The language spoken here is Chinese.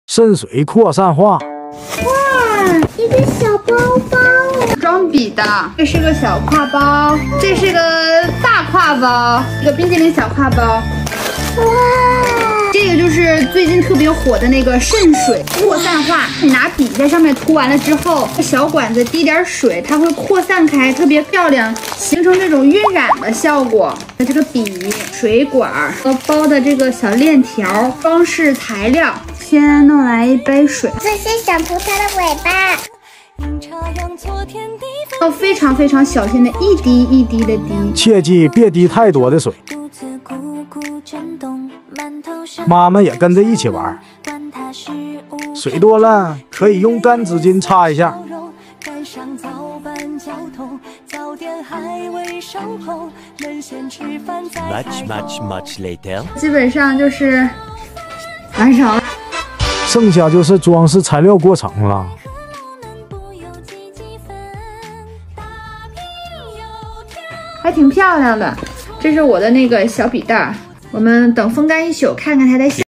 渗水扩散化。 哇，一个小包包， 装笔的。这是个小挎包，这是个大挎包，一个冰淇淋小挎包。 哇， 这个就是最近特别火的那个渗水扩散化。你拿笔在上面涂完了之后，小管子滴点水，它会扩散开，特别漂亮，形成这种晕染的效果。这个笔、水管和包的这个小链条，装饰材料。先弄来一杯水， 这是想涂它的尾巴。 要非常非常小心的一滴一滴的滴， 切记别滴太多的水。妈妈也跟着一起玩，水多了可以用干纸巾擦一下。 Much later， 基本上就是完成了， 剩下就是装饰材料过程了。 还挺漂亮的。这是我的那个小笔袋，我们等风干一宿，看看它的。